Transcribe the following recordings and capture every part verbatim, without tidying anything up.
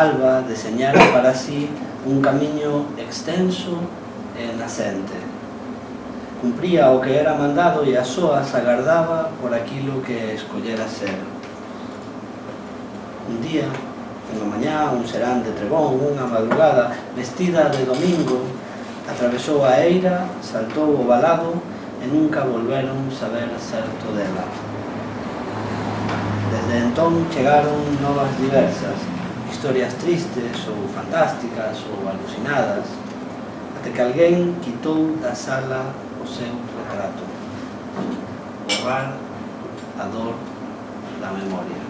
alba deseñara para sí un camiño extenso e nascente. Cumpría o que era mandado e as soas agardaba por aquilo que escollera ser. Un día, unha mañá, un serán de trebón, unha madrugada, vestida de domingo, atravesou a eira, saltou o valado e nunca volveron saber certo dela. Desde entón chegaron novas diversas, historias tristes ou fantásticas ou alucinadas, até que alguén quitou da sala o seu retrato. Borrar a dor da memoria.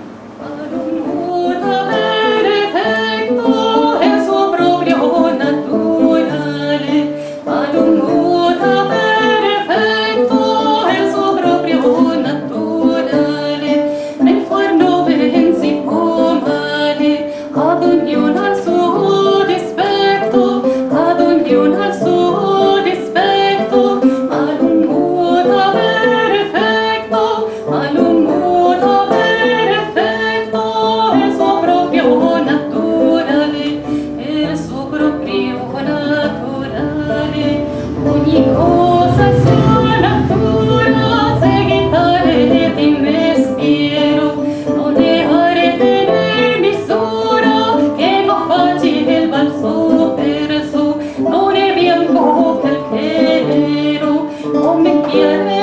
Non è bianco che il chero, come chiede